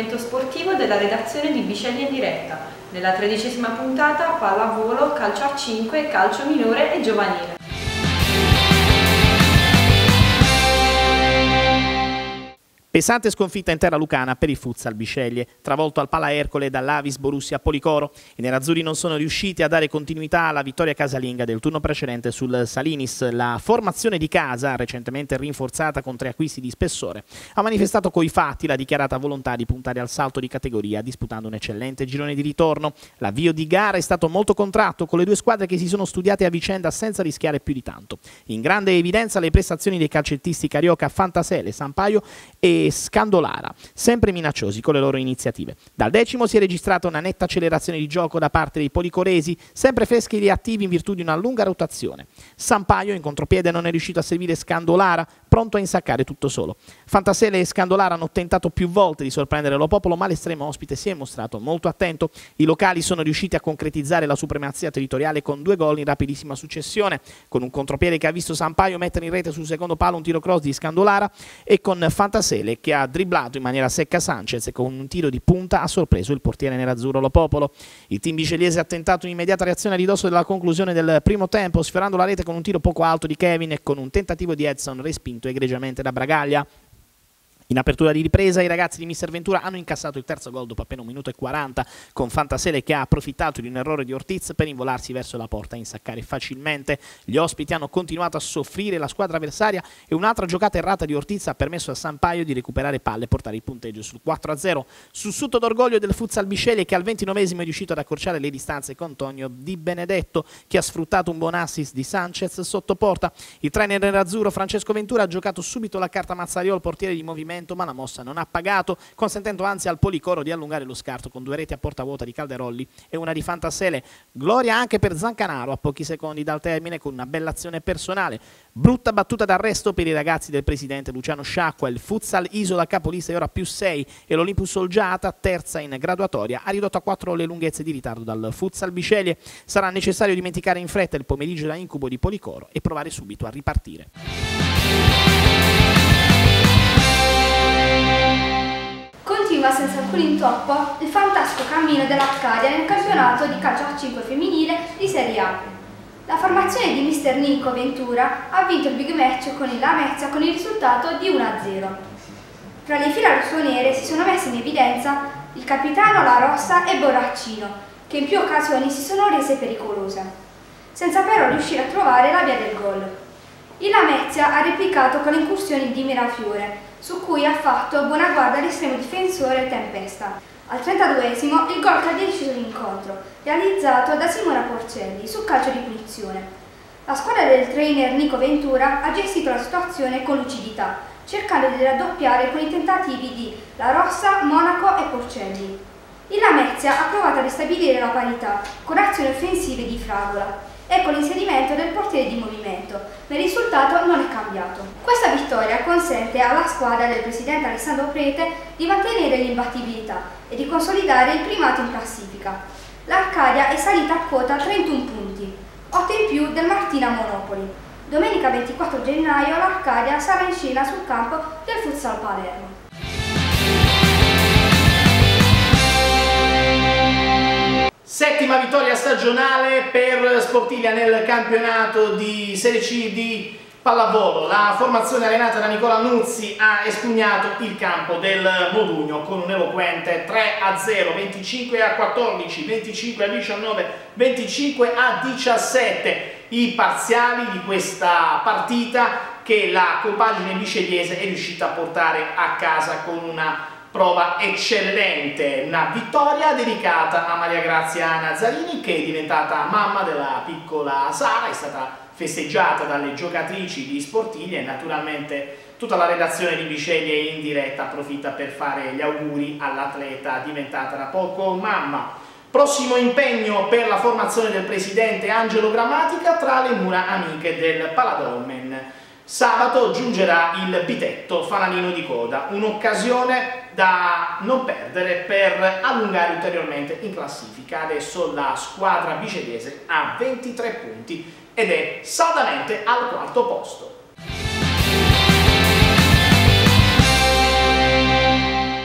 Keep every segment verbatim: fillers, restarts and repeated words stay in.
approfondimento sportivo della redazione di Bisceglie in diretta, nella tredicesima puntata pallavolo, calcio a cinque, calcio minore e giovanile. Pesante sconfitta in terra lucana per il futsal Bisceglie, travolto al Pala Ercole dall'Avis Borussia Policoro. I nerazzurri non sono riusciti a dare continuità alla vittoria casalinga del turno precedente sul Salinis. La formazione di casa, recentemente rinforzata con tre acquisti di spessore, ha manifestato coi fatti la dichiarata volontà di puntare al salto di categoria, disputando un eccellente girone di ritorno. L'avvio di gara è stato molto contratto, con le due squadre che si sono studiate a vicenda senza rischiare più di tanto. In grande evidenza le prestazioni dei calcettisti carioca Fantasele, Sampaio e Scandolara, sempre minacciosi con le loro iniziative. Dal decimo si è registrata una netta accelerazione di gioco da parte dei policoresi, sempre freschi e attivi in virtù di una lunga rotazione. Sampaio in contropiede non è riuscito a servire Scandolara, pronto a insaccare tutto solo. Fantasele e Scandolara hanno tentato più volte di sorprendere lo popolo, ma l'estremo ospite si è mostrato molto attento. I locali sono riusciti a concretizzare la supremazia territoriale con due gol in rapidissima successione, con un contropiede che ha visto Sampaio mettere in rete sul secondo palo un tiro cross di Scandolara e con Fantasele che ha dribblato in maniera secca Sanchez e con un tiro di punta ha sorpreso il portiere nerazzurro Lo Popolo. Il team biscegliese ha tentato un'immediata reazione a ridosso della conclusione del primo tempo, sfiorando la rete con un tiro poco alto di Kevin e con un tentativo di Edson respinto egregiamente da Bragaglia. In apertura di ripresa i ragazzi di Mister Ventura hanno incassato il terzo gol dopo appena un minuto e quaranta, con Fantasele che ha approfittato di un errore di Ortiz per involarsi verso la porta e insaccare facilmente. Gli ospiti hanno continuato a soffrire la squadra avversaria e un'altra giocata errata di Ortiz ha permesso a Sampaio di recuperare palle e portare il punteggio sul quattro a zero. Sussulto d'orgoglio del futsal Bisceglie che al ventinovesimo è riuscito ad accorciare le distanze con Antonio Di Benedetto che ha sfruttato un buon assist di Sanchez sotto porta. Il trainer nerazzurro Francesco Ventura ha giocato subito la carta Mazzariol, portiere di movimento, ma la mossa non ha pagato, consentendo anzi al Policoro di allungare lo scarto con due reti a porta vuota di Calderolli e una di Fantasele. Gloria anche per Zancanaro a pochi secondi dal termine con una bella azione personale. Brutta battuta d'arresto per i ragazzi del presidente Luciano Sciacqua. Il futsal Isola capolista è ora più sei e l'Olympus Olgiata, terza in graduatoria, ha ridotto a quattro le lunghezze di ritardo dal futsal Bisceglie. Sarà necessario dimenticare in fretta il pomeriggio da incubo di Policoro e provare subito a ripartire. Continua senza alcun intoppo il fantastico cammino dell'Arcadia nel campionato di calcio a cinque femminile di Serie A. La formazione di Mister Nico Ventura ha vinto il big match con il Lamezia con il risultato di uno a zero. Tra le fila rossonere si sono messi in evidenza il capitano La Rossa e Boraccino, che in più occasioni si sono rese pericolose, senza però riuscire a trovare la via del gol. Il Lamezia ha replicato con le incursioni di Mirafiore, su cui ha fatto buona guardia l'estremo difensore Tempesta. Al trentaduesimo il gol che ha deciso l'incontro, realizzato da Simona Porcelli su calcio di punizione. La squadra del trainer Nico Ventura ha gestito la situazione con lucidità, cercando di raddoppiare con i tentativi di La Rossa, Monaco e Porcelli. Il Lamezia ha provato a ristabilire la parità con azioni offensive di Fragola e con l'inserimento del portiere di movimento, ma il risultato non è cambiato. Questa vittoria consente alla squadra del presidente Alessandro Prete di mantenere l'imbattibilità e di consolidare il primato in classifica. L'Arcadia è salita a quota trentuno punti, otto in più del Martina Monopoli. Domenica ventiquattro gennaio l'Arcadia sarà in scena sul campo del Futsal Palermo. Settima vittoria stagionale per Sportiglia nel campionato di Serie C di pallavolo. La formazione allenata da Nicola Nuzzi ha espugnato il campo del Modugno con un eloquente tre a zero, venticinque a quattordici, venticinque a diciannove, venticinque a diciassette. I parziali di questa partita che la compagine biscegliese è riuscita a portare a casa con una prova eccellente, una vittoria dedicata a Maria Grazia Nazzarini che è diventata mamma della piccola Sara, è stata festeggiata dalle giocatrici di Sportiglia e naturalmente tutta la redazione di Bisceglie in diretta approfitta per fare gli auguri all'atleta diventata da poco mamma. Prossimo impegno per la formazione del presidente Angelo Grammatica tra le mura amiche del Paladolmen. Sabato giungerà il Bitetto Fanalino di Coda, un'occasione da non perdere per allungare ulteriormente in classifica. Adesso la squadra biscegliese ha ventitré punti ed è saldamente al quarto posto.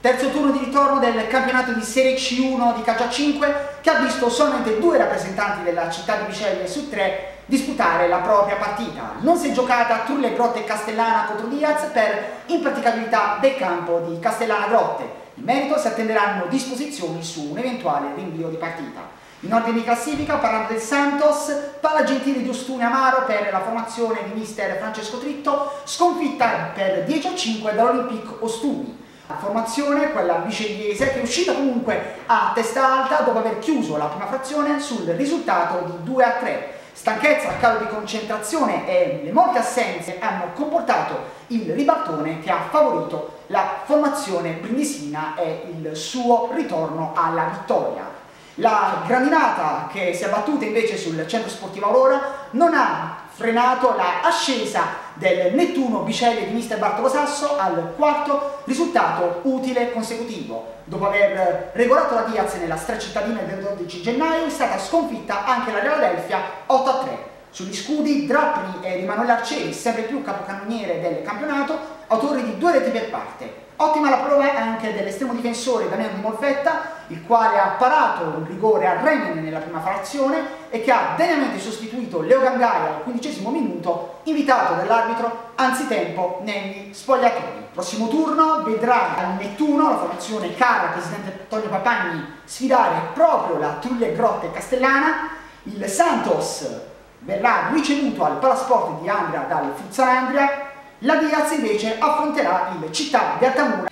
Terzo turno di ritorno del campionato di Serie C uno di calcio a cinque, che ha visto solamente due rappresentanti della città di Bisceglie su tre disputare la propria partita. Non si è giocata Trulle Grotte Castellana contro Diaz per impraticabilità del campo di Castellana Grotte. In merito si attenderanno disposizioni su un eventuale rinvio di partita. In ordine di classifica, parlando del Santos, Pala Gentile di Ostuni Amaro per la formazione di mister Francesco Tritto, sconfitta per dieci a cinque dall'Olympique Ostuni. La formazione, quella biscegliese, che è uscita comunque a testa alta dopo aver chiuso la prima frazione sul risultato di due a tre. Stanchezza, calo di concentrazione e le molte assenze hanno comportato il ribaltone che ha favorito la formazione brindisina e il suo ritorno alla vittoria. La grandinata che si è abbattuta invece sul centro sportivo Aurora non ha frenato la ascesa del Nettuno Bisceglie di mister Bartolo Sasso al quarto risultato utile consecutivo. Dopo aver regolato la Diaz nella stracittadina del dodici gennaio è stata sconfitta anche la Philadelphia otto a tre. Sugli scudi Drappri e Emanuele Arcieri, sempre più capocannoniere del campionato, autori di due reti per parte. Ottima la prova anche dell'estremo difensore Damiano Di Molfetta, il quale ha parato un rigore a Remene nella prima frazione e che ha degnamente sostituito Leo Gangaia al quindicesimo minuto, invitato dall'arbitro anzitempo negli spogliatoi. Prossimo turno vedrà al Nettuno, la formazione cara presidente Antonio Papagni, sfidare proprio la Trulle Grotte Castellana. Il Santos verrà ricevuto al Palasport di Andria dal Futsal Andria. La Diaz invece affronterà il Città di Altamura.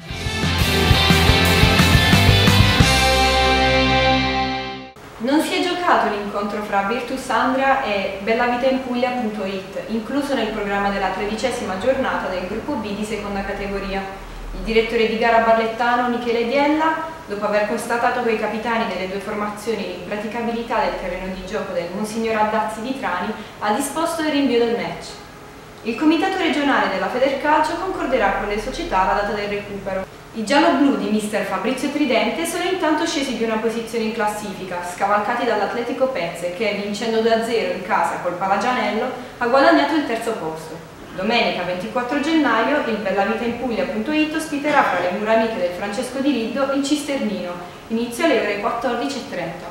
Non si è giocato l'incontro fra Virtus Andria e bellavitainpuglia punto it, incluso nel programma della tredicesima giornata del gruppo B di seconda categoria. Il direttore di gara barlettano Michele Diella, dopo aver constatato coi capitani delle due formazioni l'impraticabilità del terreno di gioco del Monsignor Aldazzi di Trani, ha disposto il rinvio del match. Il comitato regionale della Federcalcio concorderà con le società la data del recupero. I giallo-blu di mister Fabrizio Tridente sono intanto scesi di una posizione in classifica, scavalcati dall'Atletico Pezze che, vincendo due a zero in casa col Palagianello, ha guadagnato il terzo posto. Domenica ventiquattro gennaio il bellavitainpuglia punto it ospiterà fra le mura amiche del Francesco di Liddo il Cisternino, inizio alle ore quattordici e trenta.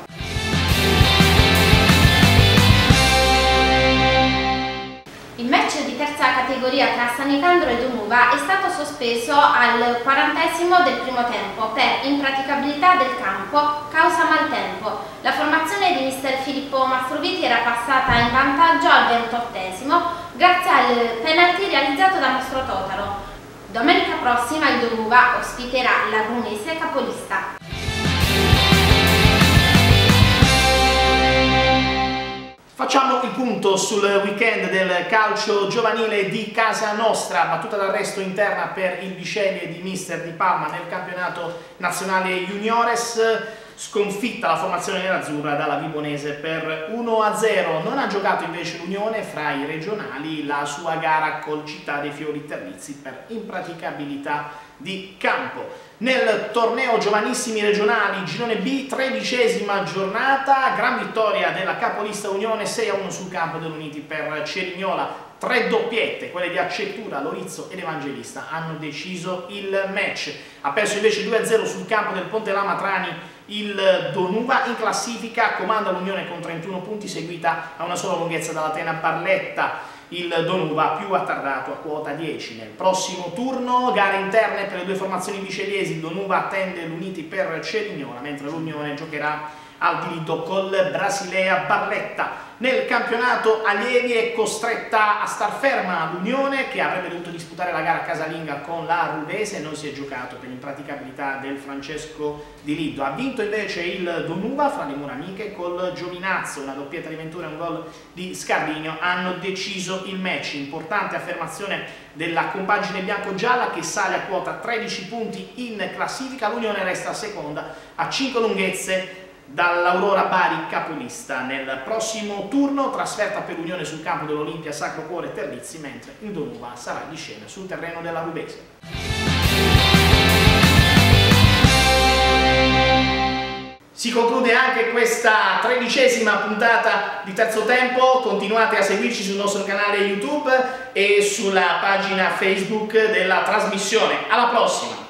Il match di terza categoria tra San Nicandro e Donuva è stato sospeso al quarantesimo del primo tempo per impraticabilità del campo causa maltempo. La formazione di mister Filippo Mastroviti era passata in vantaggio al ventottesimo grazie al penalty realizzato da Mastro Totaro. Domenica prossima il Donuva ospiterà l'Agrunese capolista. Facciamo il punto sul weekend del calcio giovanile di casa nostra, battuta d'arresto interna per il Bisceglie di mister Di Palma nel campionato nazionale juniores, sconfitta la formazione nerazzurra dalla Vibonese per uno a zero. Non ha giocato invece l'Unione fra i regionali la sua gara col Città dei Fiori Terlizzi per impraticabilità di campo. Nel torneo giovanissimi regionali girone B, tredicesima giornata, gran vittoria della capolista Unione sei a uno sul campo dell'Uniti per Cerignola. Tre doppiette, quelle di Accettura, Lorizzo ed Evangelista, hanno deciso il match. Ha perso invece due a zero sul campo del Ponte Lama Trani il Donuva. In classifica comanda l'Unione con trentuno punti, seguita a una sola lunghezza dall'Atena Barletta. Il Donuva più attardato a quota dieci. Nel prossimo turno gare interne per le due formazioni biscegliesi. Il Donuva attende l'Uniti per Cerignola, mentre l'Unione giocherà al diritto col Brasilea Barletta. Nel campionato allievi è costretta a star ferma l'Unione, che avrebbe dovuto disputare la gara casalinga con la Rubese e non si è giocato per l'impraticabilità del Francesco di Liddo. Ha vinto invece il Donuva fra le mura amiche col Giovinazzo, una doppietta di Ventura e un gol di Scardinio hanno deciso il match. Importante affermazione della compagine bianco-gialla che sale a quota tredici punti in classifica. L'Unione resta seconda a cinque lunghezze dall'Aurora Bari capolista. Nel prossimo turno trasferta per l'Unione sul campo dell'Olimpia Sacro Cuore Terlizzi, mentre il Donuva sarà di scena sul terreno della Rubese. Si conclude anche questa tredicesima puntata di Terzo Tempo. Continuate a seguirci sul nostro canale YouTube e sulla pagina Facebook della trasmissione. Alla prossima!